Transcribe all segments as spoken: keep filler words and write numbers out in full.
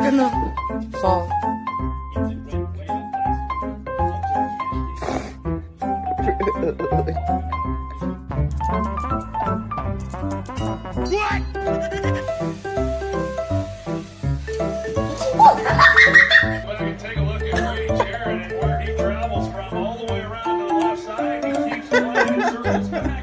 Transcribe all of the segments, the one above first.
gonna fall. What? But I can take a look at Brady's hair and where he travels from all the way around to the left side. He keeps flying in circles back.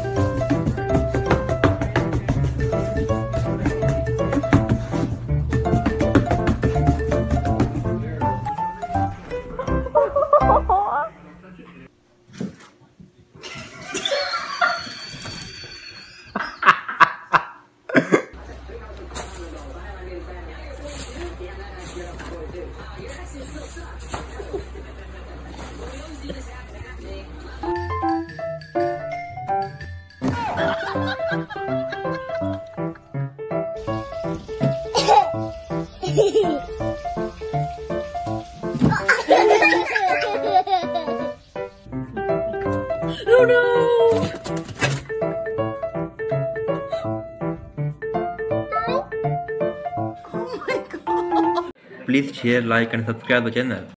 Oh no! Please share, like and subscribe the channel.